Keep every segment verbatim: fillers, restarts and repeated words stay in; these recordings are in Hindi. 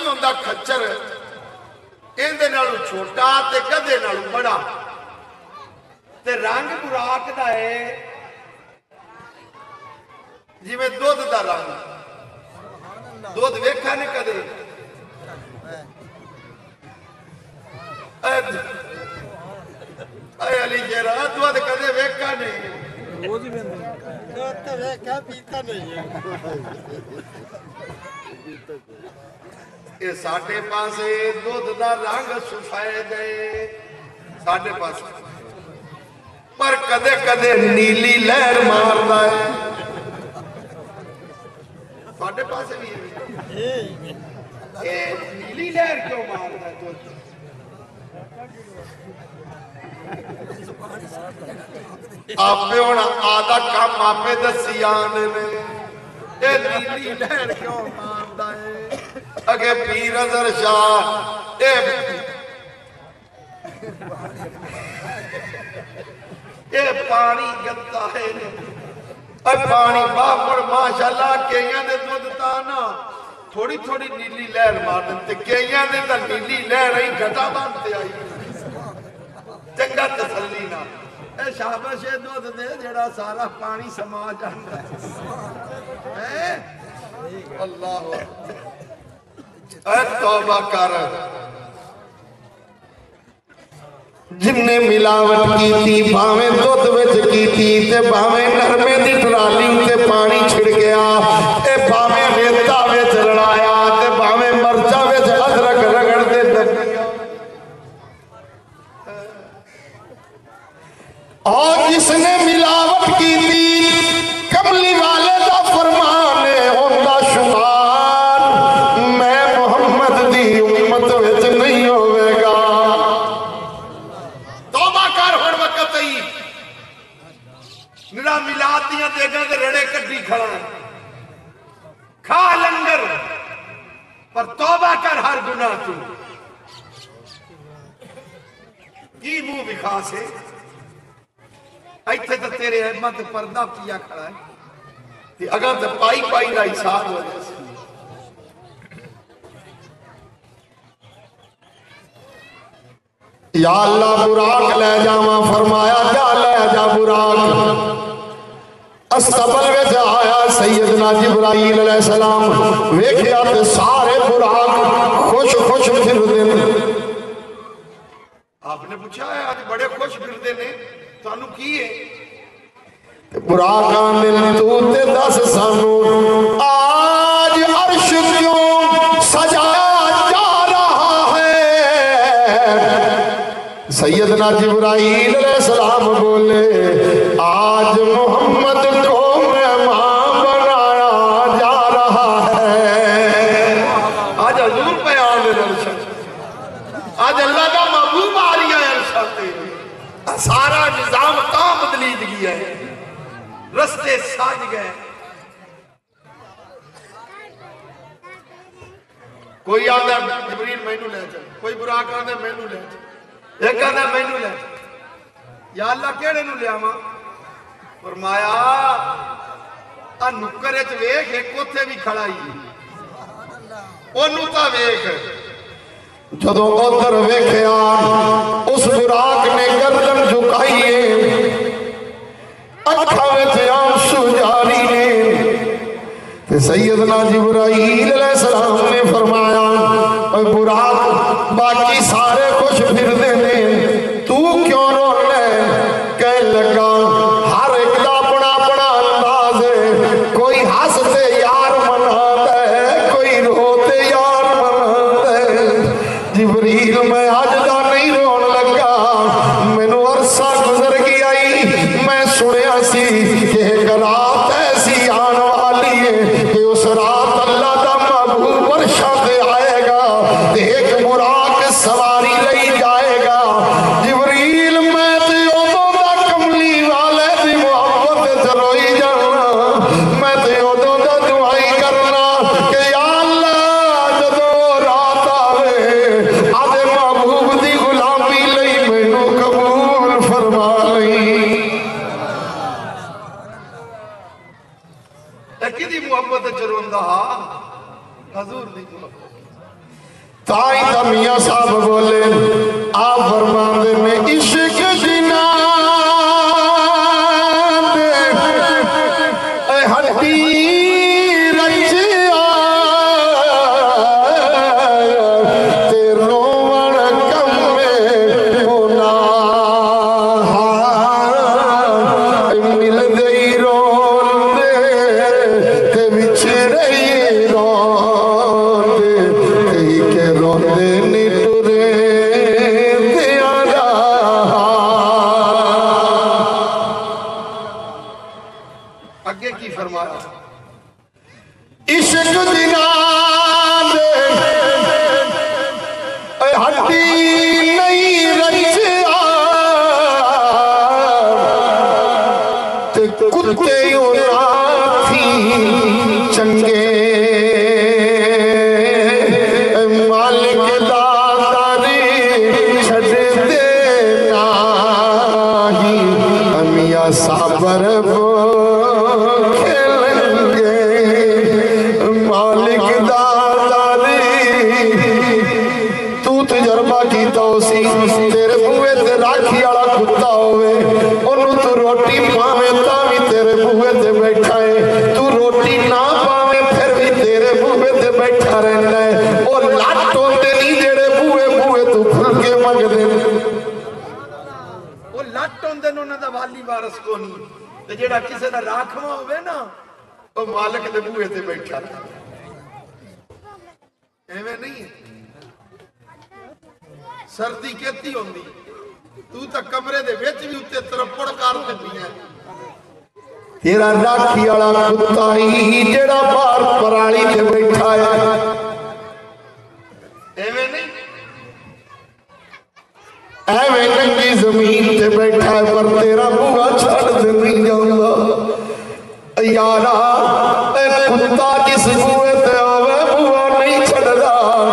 नहीं होंदा खच्चर इहदे नालों छोटा ते गधे नालों बड़ा ते रंग बुराक दा है जिवें दुध दा रंग दुध वेखा नहीं कदे अली शेरा दुध कदे वेखा नहीं पीता नहीं है साढ़े पास दुध का रंग सफेद है साढ़े पास पर कदे कदे नीली लहर मारता है साढ़े पास भी है नीली लहर क्यों मारता है दुध आपे होना आधा काम आपे दसी आने ने ये नीली लहर क्यों मारता है अगे पीर अजहर शाह ये पानी गंदा है पानी बापड़ माशाल्लाह कईयां दे दुध ता ना थोड़ी थोड़ी नीली लहर मार देते कईयां दे ता नीली लहर ही घटा बनते आई चंगा तसल्ली ना ए शाबाश ए दुध दे जेड़ा सारा पानी समा जांदा है अल्लाह तौबा कर जिन्ने मिलावट की थी भावे दुध विच की थी ते भावे नरमे दी ट्राली ते पानी छिड़ गया ए भावे रेता विच रलाया ते भावे मरचा विच अदरक रगड़ दे दबिया और जिसने मिलावट की थी कमली वाले दा फरमान है होंदा शुमार मैं मोहम्मद दी उम्मत विच नहीं होवेगा तौबा कर हुण वक्त ही निरा मिलाद दियां देगां दे रड़े कड्डी खड़ा है खा लंगर पर तौबा कर हर गुनाह तू की मुंह विखा से इत्थे तो तेरे अहमद पर्दा पिया खड़ा है ते अगर तो पाई पाई का हिसाब हो जाए या अल्लाह बुराक ले जावा फरमाया जा ले जा बुराक अस्तबल में आया सैयदना जिब्राईल अलैहिस्सलाम वेखिया ते सारे बुराक खुश खुश फिरदे ने आपने पूछा है आज बड़े खुश फिरदे ने तानू की है बुराक आंदे तू ते दस सानू आज अर्श क्यों सजाया जा रहा है सैयदना जिब्राईल अलैहिस्सलाम बोले आज मोहम्मद को मेहमान बनाया जा रहा है आज हजूर पे आने अर्श आज अल्लाह का महबूब आ रही है अर्श पे सारा निजाम का बदलीद गया है रस्ते साज गए कोई आंदा जिब्रील मैनू ले चल कोई बुराक आंदा मैनू ले चल एक आंदा मैनू ले चल या अल्लाह केड़े नू लियावा फरमाया आ नुक्कर च वेख एक उत्थे भी खड़ा ही ओनू ता वेख जदों उधर वेखिया उस बुराक ने गर्दन झुकाई है अखां विच आंसू जारी ने ते सैयदना जिब्राईल अलैहिस्सलाम ने फरमाया ओए बुराक बाकी सारे खुश फिरदे ने तू क्यों रोना कह लगा हर एक दा अपना अपना अंदाज है कोई हंसते यार मनाता है कोई रोते यार मनाता है जिब्रील मैं आज दा नहीं रोन लगा मैनू अरसा गुजर गया मैं सुनिया सी कि एक रात ऐसी आने वाली है कि उस रात अल्लाह का महबूब वर्षा पे आएगा एक बुराक सवारी ले जाएगा जिब्रील मैं तो उदों दा कमली वाले दी मोहब्बत च रोई जाना मैं तो उदों दा दुआई करना कि या अल्लाह जदों रात आवे आदे महबूब दी गुलामी लई मैनू कबूल फरमा लई किदी मोहब्बत च रोंदा हजूर दी मोहब्बत ताई तो मियां साहब बोले आप फरमाते ने इश्क जिना हड्डी रचिया ते रोवण कमे होना मिल गई रोंदे ते बिछड़े रोंदे कही के रोंदे नी टुरे आगे की फरमाया इश्क दिना हड्डी नहीं रचिया ते कुत्ते थी चंगे मालिक दादारी छड़ देना ही अमिया साबर तेरे बूहे ते राखी वाला कुत्ता होवे ओनू तू रोटी पावे तावी तेरे बूहे ते बैठा है तू रोटी ना पावे फिर भी तेरे बूहे ते बैठा रहना है ओ लट होंदे नहीं जेड़े बूहे बूहे तू खुल के मंगदे ने ओ लट होंदे ने उन्हां दा वाली वारस को नहीं ते जेड़ा किसे दा राखवा होवे ना ओ मालिक दे बूहे ते बैठा एवें नहीं है सर्दी कहती होंदी तू तो कमरे दे विच भी उत्ते तरपड़ कर दिंदी है तेरा राखी वाला कुत्ता ही जेड़ा बाहर पराली ते बैठा है एवें नहीं एवें नंगी जमीन ते बैठा है पर तेरा बूहा छड़ दे नहीं जांदा यारा ए कुत्ता जिस बूहे ते आवे बूहा नहीं छड़दा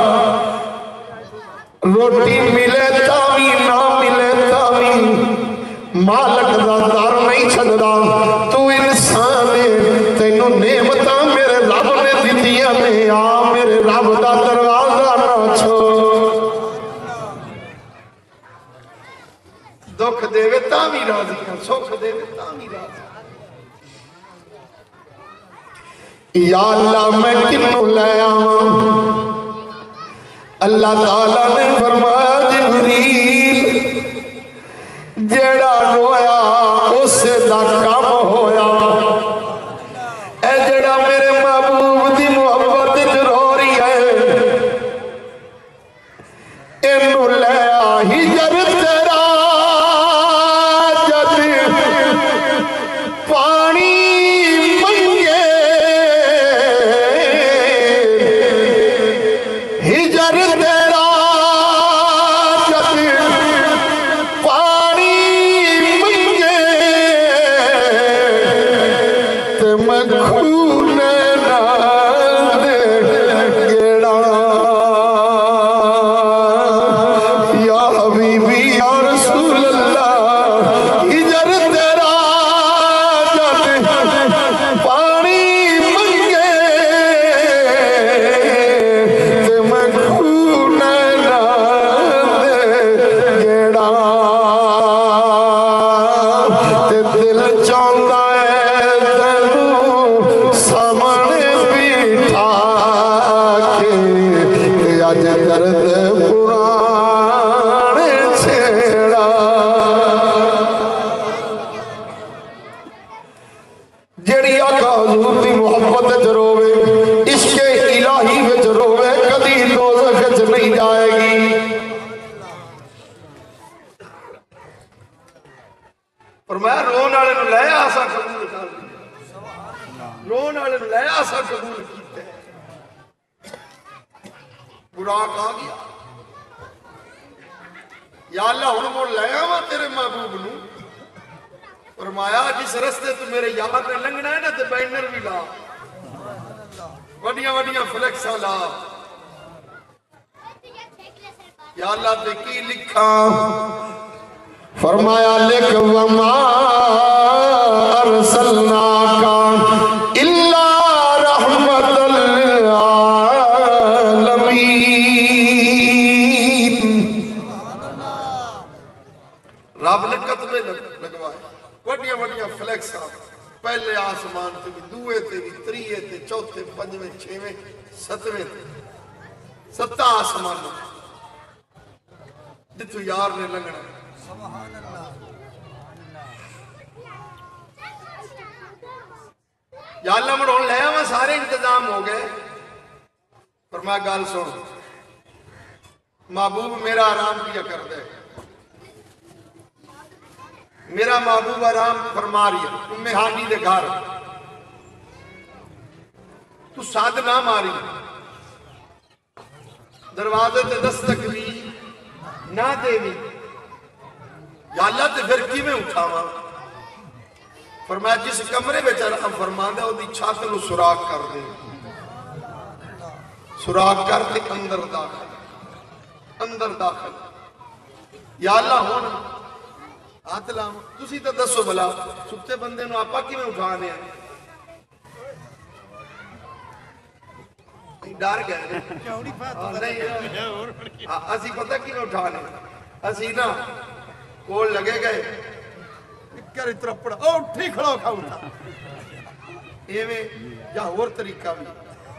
रोटी मिले तावी ना मिले तावी मालक दा दर नहीं छड़दा तू इंसान है तेनू नेमतां मेरे रब ने दित्तियां ने आ मेरे रब दा दरवाजा ना छोड़ दुख देवे तावी राजी सुख देवे तावी राजी या अल्लाह मैं किन्नू ले आवां अल्लाह ताला ने फरमाया जिब्रील जेड़ा रोया उससे दा काम होया ए जेड़ा मेरे महबूब दी मोहब्बत च रो रही है इनू ले आ हिजर तेरा जद पानी मंगे हिजर तेरा जब पानी मंगे ते मैं खून नाल गेड़ा या हबीबी या रसूल अल्लाह हिजर तेरा जब पानी मंगे ते मैं खून ते दिल चाहता है तेनू सामने बिठा के अज दर्द पुराने छेड़ा जेड़ी आका हुजूर दी मोहब्बत च रोवे इश्के इलाही विच रोवे कदी दोज़ख च नहीं जाएगी पर मैं रोन वाले नु ले आसा कबूल कर रोन वाले नु ले आसा कबूल कीते बुराक आ गया या अल्लाह हुण मोड़ ले आवा तेरे महबूब नु फरमाया जिस रस्ते तू मेरे यार ने लंघना है ना ते बैनर भी ला वडिया वडिया फ्लेक्सा ला या अल्लाह ते की लिखा फरमाया लिख वमा अरसलनाका इल्ला रहमतल लिल आलमीन रब ने कतबे लगवाए, वड्डियां वड्डियां फ्लैक्स पहले आसमान ते भी, दूए ते भी, त्रीए ते, चौथे, पंजवें, छेवें, सतवें ते, सत्ता आसमान जिथों यार ने लंघना। या अल्लाह मुड़ हुण ले आवां, सारे इंतजाम हो गए। पर मैं गल सुन, महबूब मेरा आराम किया कर दे, मेरा महबूब आराम फरमा रही है उम्मे हानी दे घर, तू साध ना मारी, दरवाजे ते दस्तक भी ना देवी। या अल्लाह ते फिर किवें उठावा? फरमाया जिस कमरे में आराम फरमांदा ओदी छत नूं सुराख कर दे, सुराख कर दे, अंदर दाखिल, अंदर दाखिल। या अल्लाह हुण हाथ लाव, तुसी तो दसो भला सुते बंदे नूं आपां किवें उठाने आ? डर गए असी, पता किवें उठाने? असी ना कोल लगे गए त्रपड़ उठी खड़ो खाऊ एवें, या होर तरीका भी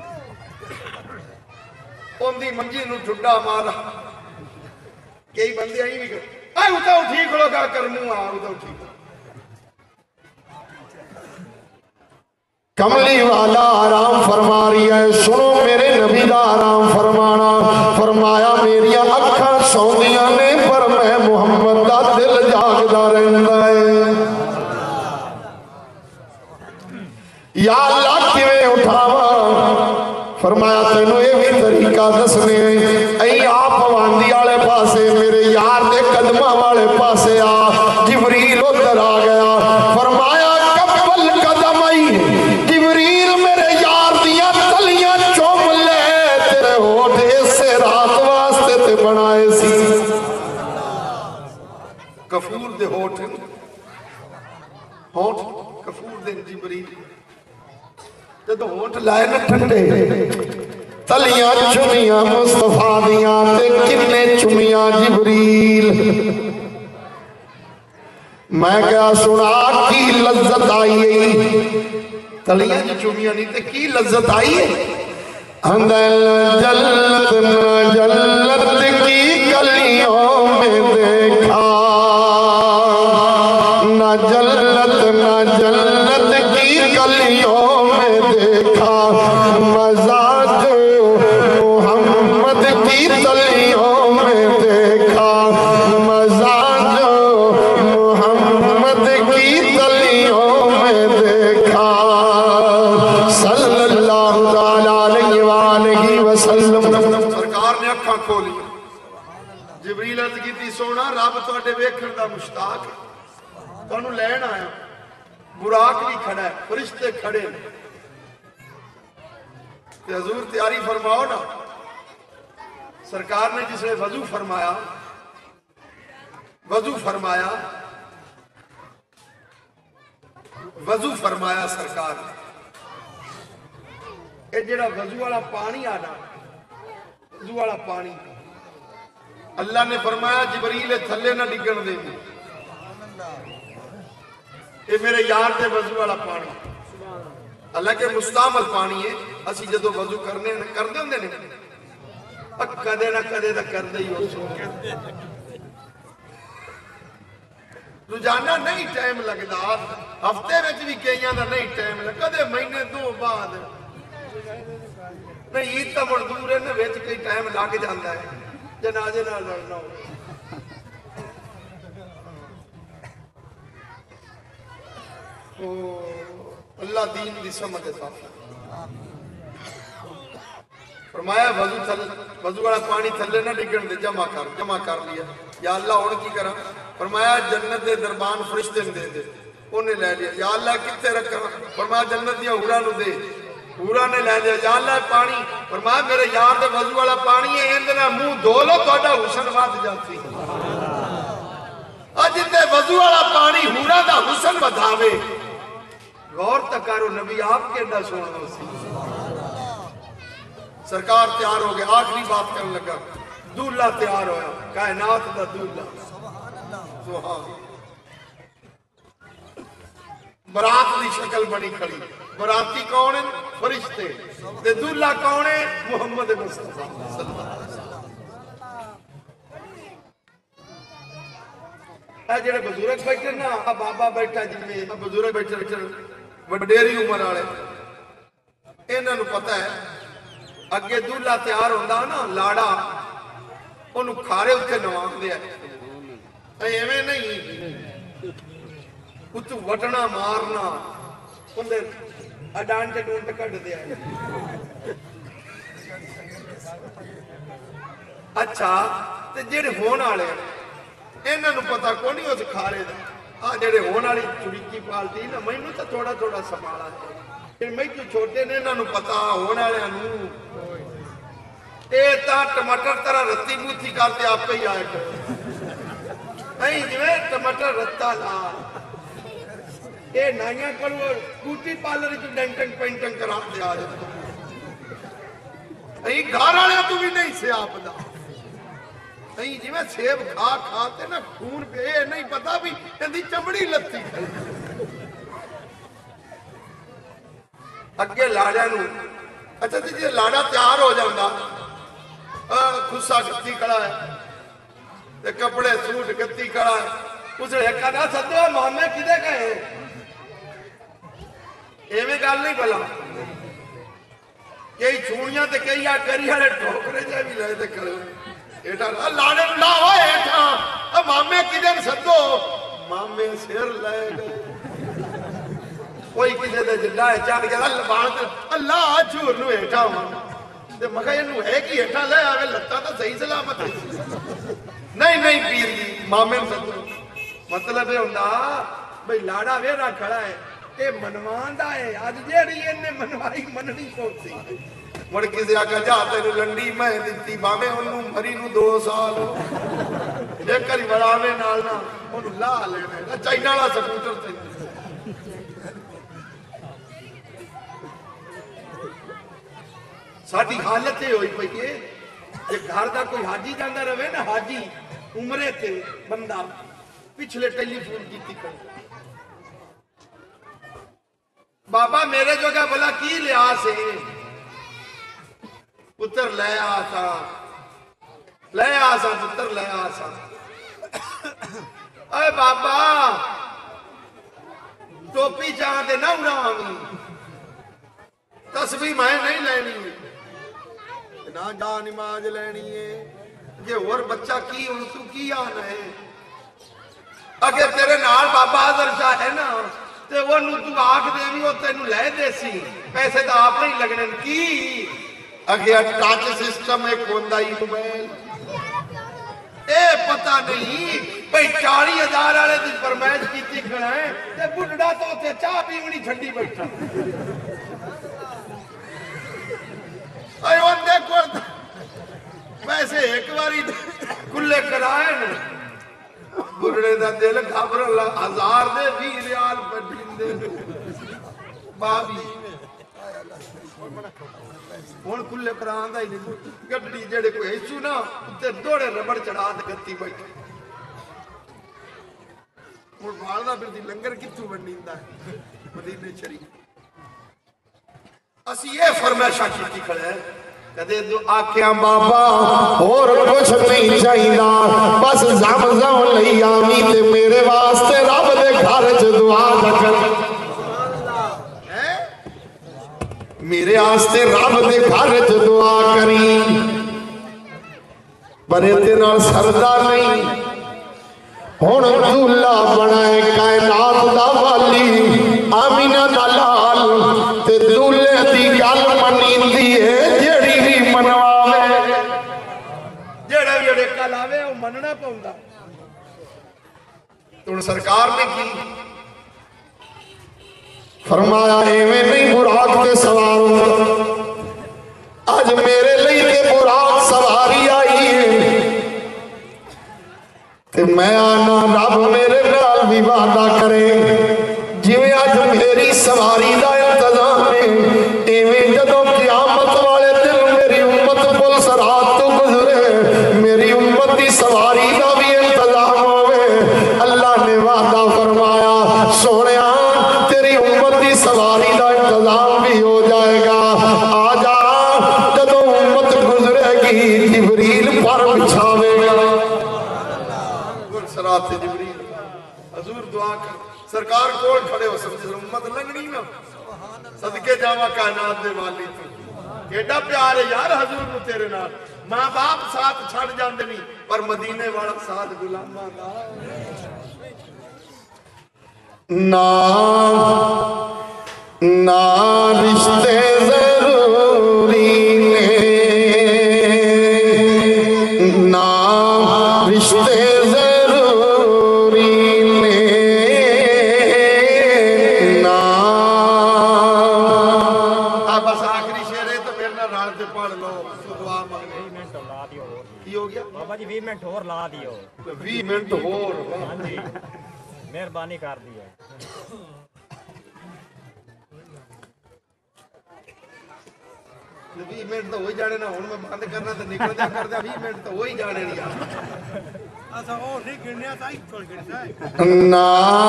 ओंदी मंजी नूं ठुड्डा मारा। कई बंदे आई भी कर उठा उठी खड़ो का कर मुंह आ उठा उठी। कमली वाला आराम फरमा रही है, सुनो मेरे नबी का आराम फरमाना। फरमाया मेरिया अखां सौंदियां ने पर मैं मुहम्मद का दिल जागदा रहिंदा है। या अल्लाह किवें उठावा? फरमाया तेनों ये भी तरीका दसने, ऐ आप वांदी वाले पासे मेरे यार दे कदमां वाले पासे आ। जिबरील उधर आ गया, फरमाया कब्बल कदम आई, जिबरील मेरे यार दियां तलियां चुम ले, तेरे होठ इसे रात वास्ते ते बनाए सी। कफूर दे होठ, होठ कफूर दे जिबरील जदों होठ लाए ना ठंडे, तलियां चुमियां मुस्तफा दियां ते किन्ने चुमियां जिबरील। मैं क्या सुना की लज्जत आई, तलियां चुमियां नहीं ते की लज्जत आई है? अंदर जन्नत ना जन्नत की गलियों में देखा, ना जन्नत ना जन्नत की गलियों में देखा, मजा जो मोहम्मद की तलियों में देखा, मजा जो मोहम्मद की तलियों में देखा। सल्लल्लाहु अलैहि वसल्लम। सरकार ने अखां खोली, जिबरील अर्ज की सोना रब तुहाडे वेखण दा मुश्ताक है, तुहानू लैण आया। बुराक भी खड़ा है, फरिश्ते खड़े ने, हजूर तैयारी फरमाओ ना। सरकार ने जिसने वजू फरमाया, वजू फरमाया, वजू फरमाया सरकार ने, ये जेड़ा वजू वाला पानी आना, वजू वाला पानी अल्लाह ने फरमाया जिबरील थले ना डिगण दे, ये मेरे यार दे वजू वाला पानी। हालांकि मुस्तामल पानी है, असी जो वजू करने करते होंगे ने कदे ना कदे तो करते ही हो, रोजाना नहीं टाइम लगता, हफ्ते में भी कई का नहीं टाइम लग, कदे महीने दो बाद नहीं। ईद तो मुड़ दूर है ना, कई टाइम लग जाता है जनाजे नाल लड़ना हो। अल्लाह दीन की समझ फरमाया वजू थल वजू वाला पानी थले ना डिगण दे, जमा कर जमा कर लिया। या अल्लाह हुण की करा? फरमाया जन्नत दे दरबान फरिश्ते ने दे दे, उन्हें ले लिया। या अल्लाह कित्थे रखा? फरमाया जन्नत दी हूरां नूं दे, हूरां ने ले लिया। या अल्लाह पानी, फरमाया मेरे यार दे वजू वाला पानी है, इहदे नाल मुंह धो लो तुहाडा हुस्न वध जाती। अज ते वजू वाला पानी हूरां दा हुस्न वधावे, गौर तक करो नबी आप केड़ा सोना सी। सरकार तैयार हो गया, आखिरी बात करने लगा, दूल्हा तैयार होया, कायनात दा दूल्हा। सुभान बरात की शक्ल बनी खड़ी। बराती कौन है? फरिश्ते। ते दूल्हा कौन है? मुहम्मद मुस्तफा सल्लल्लाहु अलैहि वसल्लम। जेडे बुजुर्ग बैठे ना, बाबा बैठा जिम्मे बुजुर्ग बैठे बैठे वडेरी उम्र वाले, इन्हां नूं पता है अगे दूल्हा तैयार होंदा ना, लाड़ा ओनू खारे उत्ते नवांदे आ। एवें नहीं उत्तू वटना मारना, उंदे अडांट डूंट कट दिया। अच्छा ते जेडे होण वाले इन्हां नूं पता कोई नहीं उस खारे दा। आ जेडे होण वाली चुड़ीकी पालटी ना, मैनू तो थोड़ा थोड़ा संभाला है, मैनू छोटे ने इन्हां नूं पता होण वालियां नूं ए तां टमाटर तरह रत्ती बूथी करते आपे ही आए नहीं जिवें टमाटर रत्ता ला ये नाइया को ब्यूटी पार्लर च डेंटिंग पेंटिंग करा दे आ जाए घर वाले तू भी नहीं सियाप दा नहीं जिवें सेब खा खा ते ना खून पे नहीं पता भी इहदी चमड़ी लत्ती अगे लाड़िया नूं। अच्छा जी जे लाड़ा तैयार हो जाता, खुस्सा गत्ती खड़ा है ते कपड़े सूट गत्ती खड़ा है, उसे एक आधा सदो मामे किदे गए एवें गल नहीं भला। कई छूणियां ते कई आ करी वाले ठोकरे जे भी ले ते करो एटा लाड़े नु लाओ एटा मामे किदे सदो मामे सिर ले गए कोई किदे दे जिला चढ़ गया लबान अल्लाह झूर नु एटा ते मगा इनू है कि एटा ले आवे लत्ता तो सही सलामत है। नहीं नहीं पीर जी मामे नु सदो मतलब ये हुंदा भाई लाड़ा वेरा खड़ा है ये मनवांदा है अज जेड़ी इन्ने मनवाई मननी सोची मुड़ किसी आखा जा तेन लंडी मैं दिती भावे ओनू मरी नू दो साल एक बारी बड़ावे नाल ना ओनू ला लेना चाइना वाला स्कूटर ते साडी हालत ये होई पई है जे घर दा कोई हाजी जांदा रहे ना हाजी उमरे ते बंदा पिछले टेलीफोन कीती कर बाबा मेरे जोगा बोला की लिया से पुत्र ले आसा ले आसा पुत्र ले आसा अरे बाबा टोपी चाहते ना उड़ावी तस्वीर मैं नहीं लेनी ना जा नमाज लेनी है जे और बच्चा की हूं तू की आना है अगे तेरे नाल बाबा आदर शाह है ना ते वो नु तू आख देवी वो तेनू ले देसी पैसे तो आप नहीं लगने की अगे टच सिस्टम एक होंदा ही मोबाइल ए पता नहीं भाई चालीस हजार वाले दी फरमाइश कीती खड़ा है ते बुढ़ड़ा तो ते चाह पीवनी छड्डी बैठा अरे वो देखो वैसे एक बारी कुल्ले कराए ने बुढ़े दा दिल घबरन लगा हजार दे बीस रियाल पटिंदे बाबी हुण कुल्ले करांदा ही नहीं गड्डी जेड़े कोई हिस्सू ना उत्ते दौड़े रबड़ चढ़ा ते गत्ती बैठे हुण बालदा फिर दी लंगर कित्थों वंडींदा है मदीने शरीफ असी ये फरमाइशा कीती खड़े कदे आख्या बाबा और कुछ नहीं चाहिदा बस ज़म-ज़म लई आवी ते मेरे वास्ते रब दे घर च दुआ कर मेरे वास्ते रब दे घर च दुआ करी पर इहदे नाल सरदा नहीं हुण दूल्हा बनाए कायनात दा वाली आमीना दा लाल ते दूल्हे दी गल मनींदी है जेड़ी भी मनवावे जेड़ा भी अड़ेका लावे वो मनना पौंदा तो सरकार ने की फरमाया एवें नहीं बुराक ते सवार आज मेरे लिए ते बुराक सवारी आई है ते मैं आना रब मेरे नाल भी वादा करे जिवें आज मेरी सवारी दा इंतजाम है एवें जदों क़यामत वाले दिन मेरी उम्मत पुलिस रात तो गुजरे मेरी उम्मत की सवारी दा भी इंतजाम होवे अल्लाह ने वादा फरमाया सोनिया तेरी जिबरील पर बिछावेगा। सरात जिबरील हजूर दुआ कर सरकार कोल खड़े हो समझे उम्मत लगनी ना सदके जावा कायनात दे वाली तू एडा प्यार है यार हजूर नु तेरे नाल। मां बाप साथ छड़ जांदे नहीं पर मदीने वाला साथ गुलामां दा ना ना रिश्ते जरूरी ने ना रिश्ते जरूरी ने ना। बस आखिरी शेर है तो फिर ना रात से पढ़ लो दुआ मांगे। बीस मिनट ला दियो की हो गया बाबा जी बीस मिनट और ला दियो बीस मिनट और हां जी मेहरबानी कर दियो। बीस मिनट तो हो ही जाने ना हुण मैं बंद करना तो निकल जा कर दे बीस मिनट तो हो ही जाने नहीं यार। अच्छा ओ नहीं गिनने ताई छोड़ गिनता है ना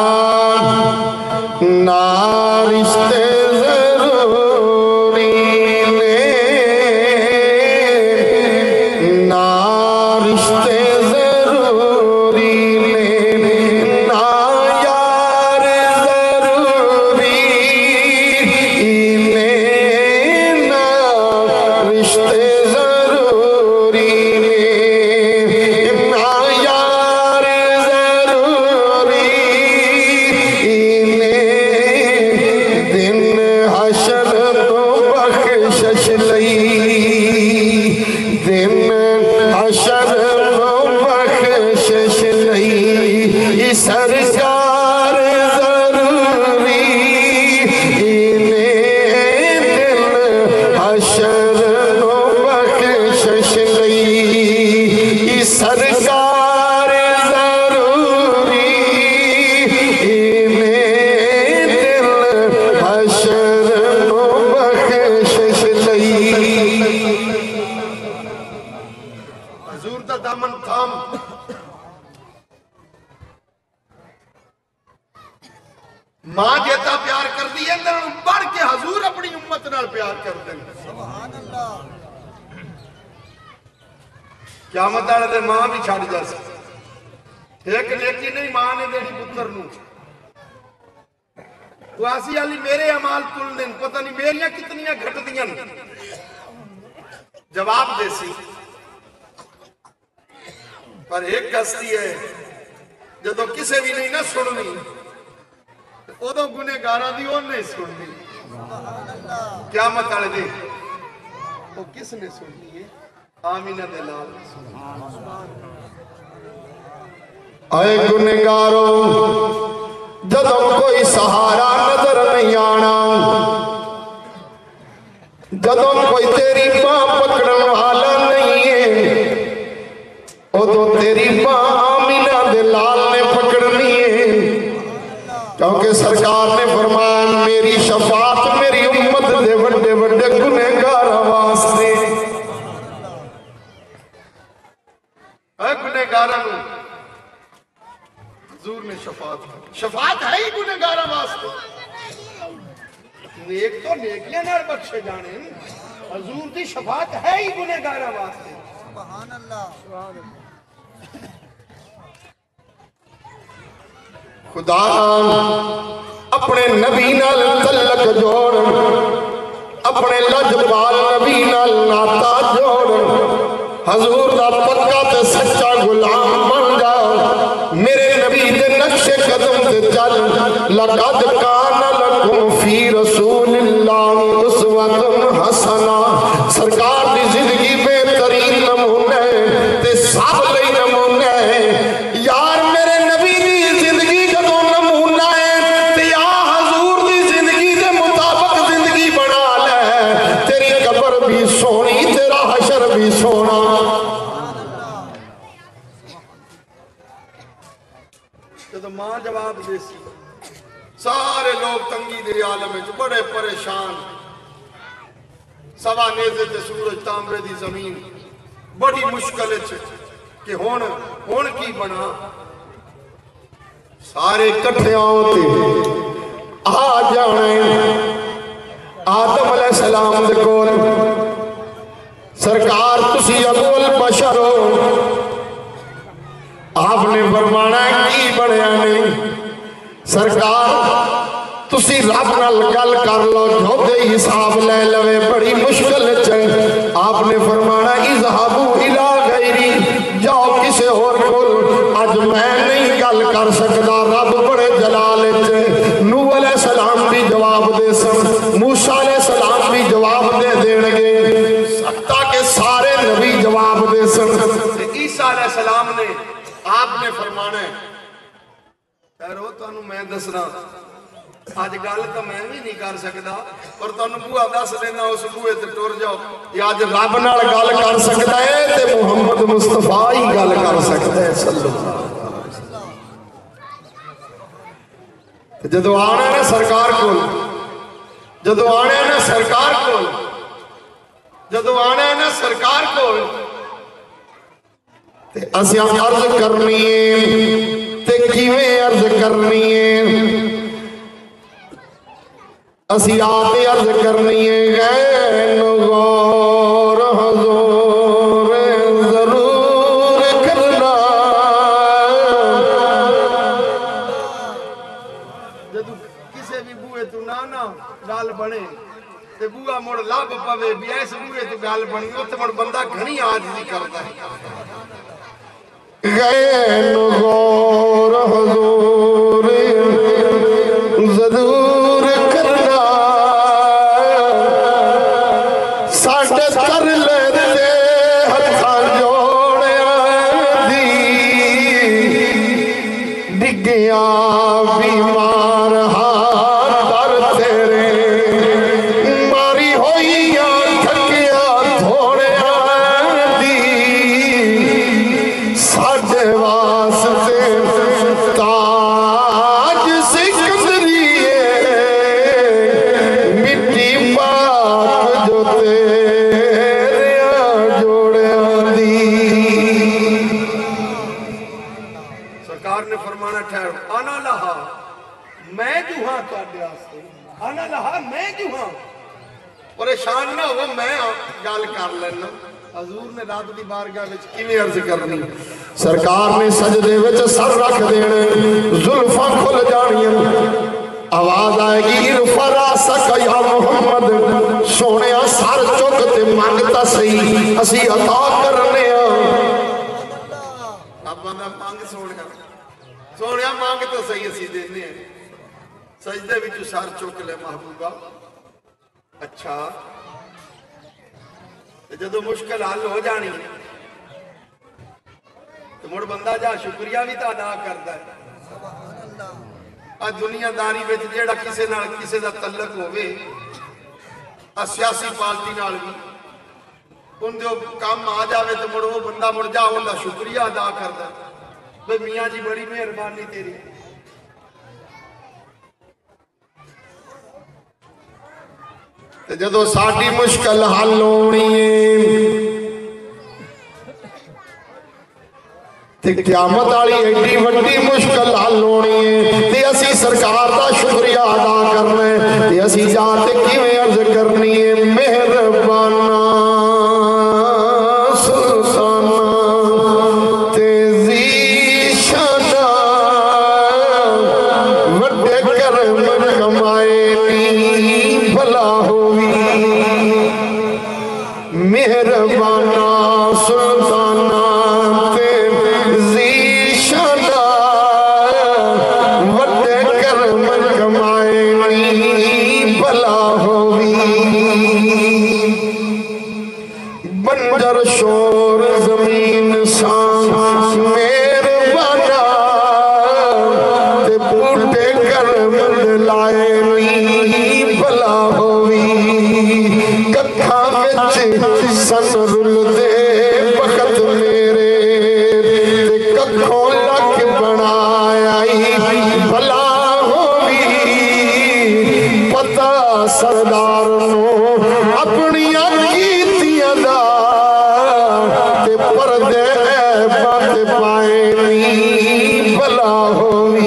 ना रिश्ते जरूरी ने ना रिश्ते जरूरी ने ना यार जरूरी ने ना रिश्ते जरूरी ने ना यार जरूरी ने दिन हशर तो बख्शिश लई दिन हशर तो बख्शिश लई सरकार जरूरी ने दिल हशर तो बख्शिश लई सरकार जरूरी ने दिल हशर तो बख्शिश लई। हजूर दा दामन थाम मां जेता प्यार कर दी है बढ़ के हजूर अपनी उम्मत नाल प्यार करते हैं। सुभान अल्लाह क़यामत वाले दिन मां भी छड़ जा एक नेकी नहीं मां ने देनी पुत्र नू वासी अली मेरे अमाल तुल दिन पता नहीं मेरिया कितनियां घटदियां जवाब देसी पर एक गस्ती है जदों किसे भी नहीं ना सुननी उदों गुनेगारां दी ओह नहीं सुननी। क़यामत वाले दिन वो किसने सुननी है आमीना दे लाल आए गुनेगारो जदों कोई सहारा नजर नहीं आना जदों कोई तेरी बां पकड़न वाला नहीं है उदों तेरी बां आमीना दे लाल ने पकड़नी है क्योंकि सरकार ने फरमाया मेरी शफात मेरी उम्मत दे बड़े बड़े गुनेगारां वास्ते गुनेगारां नूं हजूर ने शफात शफात है ही गुनेगारां वास्ते। नेक तो नेकियां नाल बख्शे जाने हजूर दी शफात है ही गुनेगारां वास्ते। सुभान अल्लाह खुदा अपने नबी नाल तल्लक जोड़ अपने लजपाल नबी नाल नाता जोड़ हजूर दा पक्का ते सच्चा गुलाम बन जा मेरे नबी दे नक्शे कदम ते चल लक़द कान लकुम फी रसूलिल्लाह उसवतुन हसना। सरकार दी जिंदगी बेहतरीन नमूने ते सब लई नमूने यार मेरे नबी दी जिंदगी जदों नमूना है ते या हजूर दी जिंदगी दे मुताबिक जिंदगी बना ले तेरी कब्र भी सोहनी तेरा हशर भी सोना। जब मां जवाब देसी सारे लोग तंगी दे आलम में बड़े परेशान सवा नेज़े ते सूरज तांबे दी जमीन बड़ी मुश्किल कि हुण हुण की बना सारे इकट्ठे होते आ जाने आदम अलैहिस्सलाम दे कोल सरकार तुसी अबुल बशर हो, आपने फरमाना की बनया नहीं। सरकार तुसी रब नाल गल कर लो, जोदे हिसाब ले लवे बड़ी मुश्किल च। आपने फरमाना इज़हाबू इला गैरी, जाओ किसे होर कोल, अज मैं नहीं गल कर सकदा। रब बड़े जलाल च। नूह अलैहि सलाम भी जवाब दे सन, मूसा अलैहि सलाम भी जवाब दे देणगे, सत्ता के सारे नबी जवाब दे सन। ईसा अलैहि सलाम ने आपने फरमाना है ठहरो तुहानू मैं दसना, अज गल तो मैं भी नहीं कर सकता, पर तुहानू बूआ दस देना, उस बूहे ते टुर जाओ। या अज रब नाल गल कर सकता है ते मुहम्मद मुस्तफा ही गल कर सकता है सल्लल्लाहु अलैहि वसल्लम। जदों आना ना सरकार कोल, जदों आना ना सरकार कोल, जदों आना ना सरकार कोल, ते असीं अर्ज करनी है ते किवें अर्ज करनी है। असी आप अर्ज करनी है गैन गौर हुजूर जरूर करना। जदों किसे भी बूहे तू ना ना गल बने ते बूहा मुड़ लभ पवे भी इस बूहे तू गल बनी, उत्थे मुड़ बंदा घणी आजिज़ी करदा है। गैन गौर हुजूर जरूर करना, साडे कर लेते हत्थां जोड़िया दी, डिग्गिया बीमार हाथ दर तेरे, मारी होइया थकिया थोड़िया दी, साडे वास्ते ताज सिकंदरिए, मिट्टी पाक जो तेरे जोड़िया दी। सरकार ने फरमाना ठहरो, आना लहा मैं जुहा तुहाडे वास्ते, आना लहा मैं जुहा, परेशान ना हो मैं गल कर लेना। हजूर ने रब दी बारगाह विच किवें अर्ज करनी। सरकार ने सजदे विच सर रख देने, जुल्फां खुल जानियां, आवाज आएगी इरफा रासक या मुहम्मद, सोहणिया सर चुक ते मंगता सही असी अता करने आ। अब बंदा मंग सोहणिया, सोहणिया मंग तो सही असी देने आ। सजदे विच सर चुक ले महबूबा। अच्छा जदों मुश्किल हल हो जानी तो मुड़ बंदा जा शुक्रिया भी तो अदा करता है। आज दुनियादारी में जेड़ा किसी नाल किसी दा तल्लक होवे, सियासी पार्टी नाल भी उनके काम आ जाए तो मुड़ वो बंदा मुड़ जा उनका शुक्रिया अदा करता भाई मियाँ जी बड़ी मेहरबानी तेरी। जदों साडी मुश्किल हल होनी है, क़यामत वाली एडी वड्डी मुश्किल हल होनी है, ते असी सरकार का शुक्रिया अदा करना है, ते असी जाते किवें अर्ज करनी है। मेहरबाना सुल्ताना तेजी शाना, वड्डे करम कमाए नी भला होवी, मेहरबाना सुल्ताना तेजी शाना, वड्डे करम कमाए नी भला होवी। बंजर शोर जमीन सांस मेहरबाना, ते बूटे करम लाए नी भला होवी। कथा विच सन रुलदे वक्त मेरे, ते कखों लख बनाया भला होवी। पता सरदार नूं अपनियां कीतियां दा, ते परदे बात पाए नी भला होवी।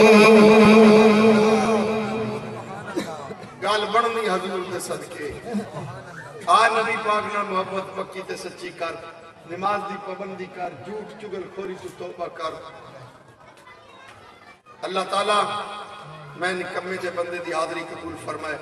गल बननी हजूर दे सदके आ नबी पाक नाल मोहब्बत पक्की ते सच्ची कर, नमाज दी पाबंदी कर, झूठ चुगलखोरी तो तौबा कर। अल्लाह ताला मैं निकम्मे जे बंदे दी हाज़री कबूल फरमाए।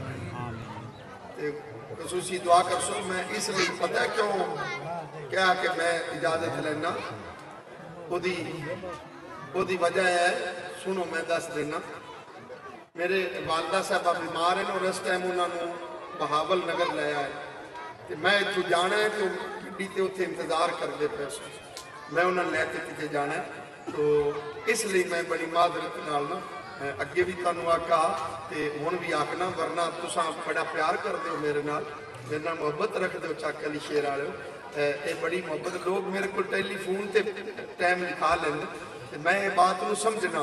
खसूसी दुआ कर सो, मैं इसलिए पता है क्यों क्या कि मैं इजाजत लेना, ओदी ओदी वजह है सुनो मैं दस देना। मेरे वालदा साहबा बीमार हैं और इस टाइम उन्होंने बहावल नगर लाया है, तो मैं इतों जाना है तो गड्डी ते उत्थे इंतजार करते पे, मैं उन्होंने लैके कितने जाना है, तो इसलिए मैं बड़ी माजरत नाल ना अगे भी तुहानू आखा ते हुण भी आखना, वरना तुसां बड़ा प्यार करते हो मेरे नाल, मेरे नाल मुहब्बत रखते हो चक अली शेर वाले, ये बड़ी मुहब्बत। लोग मेरे को टेलीफोन ते टाइम लिखा लेंगे, तो मैं ये बात नू समझना,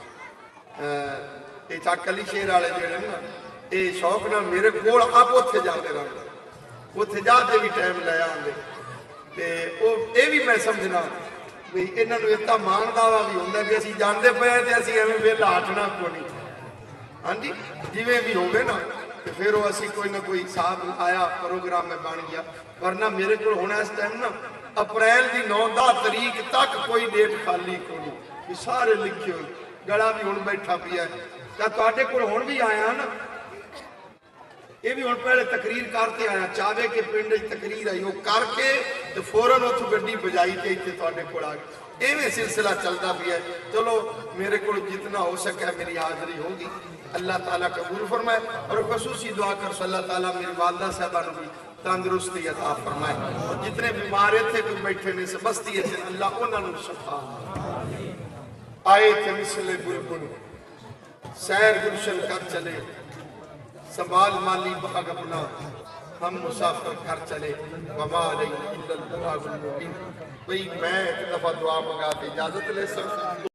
ये चक अली शेर वाले जेड़े ना ये शौक ना मेरे को आप उत्थे जाते रहते, उत्थे जाते भी टाइम लै आते, तो ये भी मैं समझना भी इन्होंने इतना मान दावा भी होंगे भी असीं जाते पे तो असीं एवं वेला हटना को नहीं। हाँ जी जिमें भी होवे ना, तो फिर वो असीं कोई ना कोई हिसाब आया प्रोग्राम में बन गया, वरना मेरे को होना इस टाइम ना अप्रैल की नौ दस तरीक तक कोई डेट खाली को नहीं, भी सारे लिखे हो, गला भी हुण बैठा पिया तो तुहाडे कोल हुण भी आया ना, ये भी हुण पहले तकरीर करते आया, चावे के पिंड तकरीर आई वो करके तो फौरन उतो गड्डी बजाई के इतने तुहाडे कोल आ गए। इवें सिलसिला चलता भी है। चलो मेरे को जितना हो सके मेरी हाज़री होगी, अल्लाह ताला कबूल फरमाए। और खसूसी दुआ कर अल्लाह ताला मेरी वालदा साहबा भी तंदुरुस्ती अता फरमाए, और जितने बीमार थे कोई बैठे ने बस्ती है अल्लाह उन्होंने शफा आए थे मिसले बुलबुल सैर गुलशन कर चले, संभाल माली बाग अपना हम मुसाफिर कर चले, वमा अलैना इल्लल बलागुल मुबीन। भाई मैं एक दफा दुआ मंगा के इजाजत ले सकता।